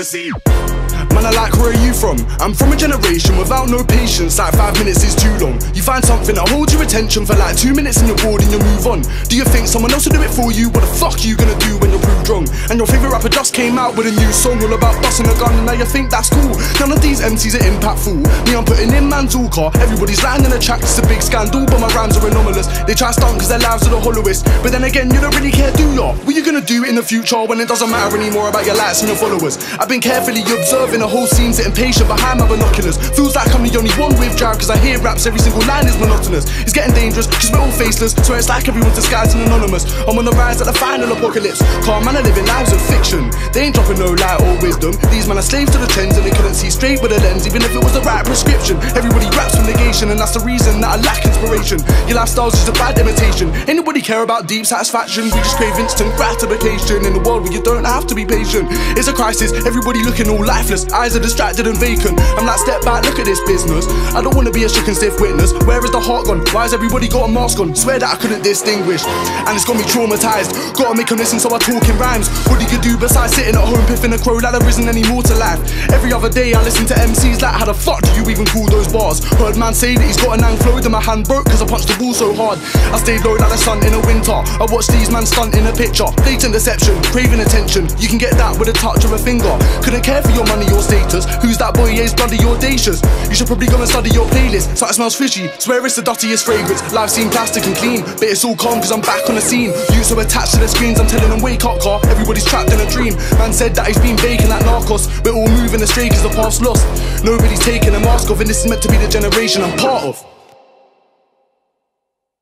see. Man, I like, where are you from? I'm from a generation without no patience, like 5 minutes is too long. You find something that holds your attention for like 2 minutes and you're bored and you move on. Do you think someone else will do it for you? What the fuck are you gonna do when you're proved wrong? And your favourite rapper just came out with a new song all about busting a gun, and now you think that's cool. None of these MCs are impactful. Me, I'm putting in man's all car. Everybody's lying in the track, it's a big scandal, but my rhymes are anomalous. They try to stunt cause their lives are the hollowest, but then again, you don't really care, do ya? What you gonna do in the future when it doesn't matter anymore about your likes and your followers? I've been carefully observing the whole scene, sitting patient behind my binoculars. Feels like I'm the only one with drive, cause I hear raps, every single line is monotonous. It's getting dangerous, cause we're all faceless, so it's like everyone's disguised and anonymous. I'm on the rise at the final apocalypse. Calm man are living lives of fiction. They ain't dropping no light or wisdom. These men are slaves to the trends and they couldn't see straight with a lens, even if it was the right prescription. Everybody raps for negation, and that's the reason that I lack inspiration. Your lifestyle's just a bad imitation. Anybody care about deep satisfaction? We just crave instant gratification in a world where you don't have to be patient. It's a crisis, everybody looking all lifeless, eyes are distracted and vacant. I'm like, step back, look at this business. I don't wanna be a shook and stiff witness. Where is the heart gone? Why has everybody got a mask on? Swear that I couldn't distinguish, and it's got me traumatized. Gotta make them listen, so I talk in rhymes. What do you do besides sitting at home piffing a crow like there isn't any more to life? Every other day I listen to MCs like, how the fuck do you even call those bars? Heard man say that he's got an flow, then my hand broke cause I punched the ball so hard. I stayed low like the sun in a winter. I watched these man stunt in a picture. Blatant deception, craving attention. You can get that with a touch of a finger. Couldn't care for your money or status. Who's that boy? Yeah, he's bloody audacious. You should probably go and study your playlist. Something smells fishy, swear it's the dirtiest fragrance. Life seemed plastic and clean, but it's all calm cause I'm back on the scene. You so attached to the screens, I'm telling them wake up car. Everybody's trapped in a dream. Man said that he's been baking like Narcos. We're all moving astray cause the past lost. Nobody's taking a mask off, and this is meant to be the generation I'm part of.